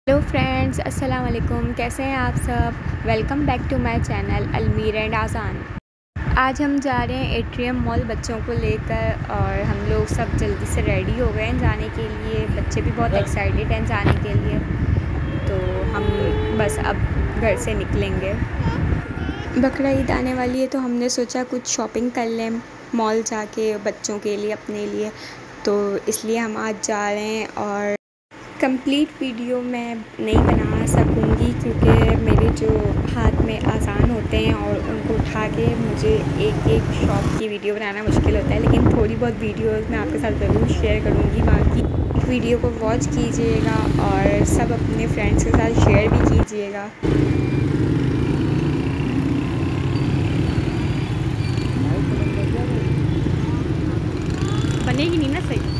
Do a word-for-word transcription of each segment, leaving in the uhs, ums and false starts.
Hello friends, अस्सलाम वालेकुम। कैसे हैं आप सब। Welcome back to my channel Almir and Azaan. आज हम जा रहे हैं एट्रियम मॉल बच्चों को लेकर और हम लोग सब जल्दी से रेडी हो गए हैं जाने के लिए। बच्चे भी बहुत एक्साइटेड हैं जाने के लिए, तो हम बस अब घर से निकलेंगे। बकरा ईद आने वाली है तो हमने सोचा कुछ शॉपिंग कर लें मॉल जाके बच्चों के लिए, अपने लिए, तो इसलिए हम आज जा रहे हैं। और कंप्लीट वीडियो मैं नहीं बना सकूँगी क्योंकि मेरे जो हाथ में आसान होते हैं और उनको उठा के मुझे एक एक शॉप की वीडियो बनाना मुश्किल होता है, लेकिन थोड़ी बहुत वीडियोस मैं आपके साथ ज़रूर शेयर करूँगी। बाकी वीडियो को वॉच कीजिएगा और सब अपने फ्रेंड्स के साथ शेयर भी कीजिएगा। बनेगी नहीं ना सही।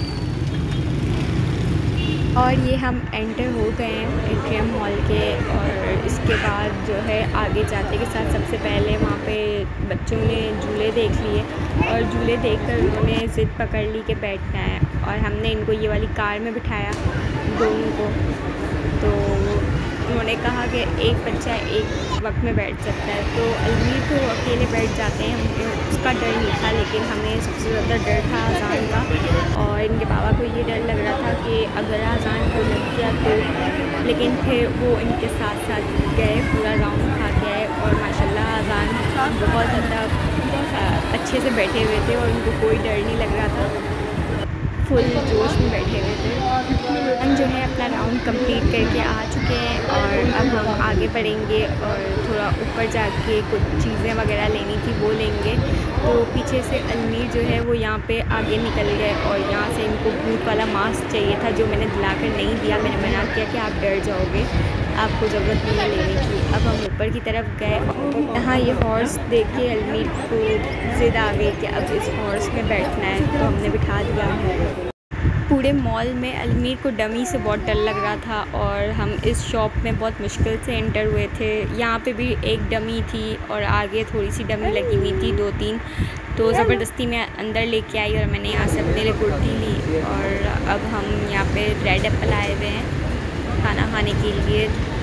और ये हम एंटर हो गए हैं एट्रियम मॉल के, और इसके बाद जो है आगे जाते के साथ सबसे पहले वहाँ पे बच्चों ने झूले देख लिए और झूले देखकर उन्होंने ज़िद पकड़ ली कि बैठना है, और हमने इनको ये वाली कार में बिठाया दोनों को। तो उन्होंने कहा कि एक बच्चा एक वक्त में बैठ सकता है, तो अलमीर तो अकेले बैठ जाते हैं, हमें उसका डर नहीं था, लेकिन हमें सबसे ज़्यादा डर था अज़ान का। और इनके बाबा को ये डर लग रहा था कि अगर अज़ान को लग गया तो, लेकिन फिर वो इनके साथ साथ गए, पूरा राउंड खा के आए और माशाल्लाह अज़ान बहुत ज़्यादा अच्छे से बैठे हुए थे और उनको कोई डर नहीं लग रहा था, फुल जोश में बैठे हुए थे। हम जो है अपना राउंड कंप्लीट करके आ चुके हैं और अब हम आगे बढ़ेंगे और थोड़ा ऊपर जाके कुछ चीज़ें वगैरह लेनी थी वो लेंगे। तो पीछे से अलमीर जो है वो यहाँ पे आगे निकल गए और यहाँ से इनको भूत वाला मास्क चाहिए था, जो मैंने दिलाकर नहीं दिया। मैंने मना किया कि आप डर जाओगे, आपको ज़रूरत नहीं है लेने की। अब हम ऊपर की तरफ गए, यहाँ ये हॉर्स देख के अलमीर को ज़िद आ गई कि अब इस हॉर्स में बैठना है, तो हमने बिठा दिया। पूरे मॉल में अलमीर को डमी से बहुत डर लग रहा था और हम इस शॉप में बहुत मुश्किल से एंटर हुए थे। यहाँ पे भी एक डमी थी और आगे थोड़ी सी डमी लगी हुई थी, दो तीन, तो ज़बरदस्ती मैं अंदर लेके आई और मैंने यहाँ से अपने लिए कुर्ती ली। और अब हम यहाँ पे रेड एप्पल आए हुए हैं खाना खाने के लिए,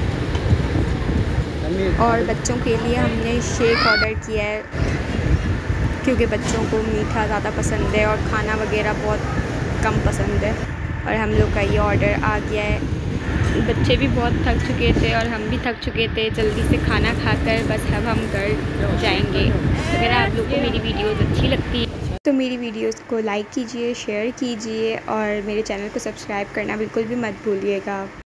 और बच्चों के लिए हमने शेक ऑर्डर किया है क्योंकि बच्चों को मीठा ज़्यादा पसंद है और खाना वगैरह बहुत कम पसंद है। और हम लोग का ये ऑर्डर आ गया है। बच्चे भी बहुत थक चुके थे और हम भी थक चुके थे जल्दी से खाना खाकर, बस अब हम घर जाएंगे। अगर आप लोग को मेरी वीडियोस अच्छी लगती है तो मेरी वीडियोस को लाइक कीजिए, शेयर कीजिए और मेरे चैनल को सब्सक्राइब करना बिल्कुल भी मत भूलिएगा।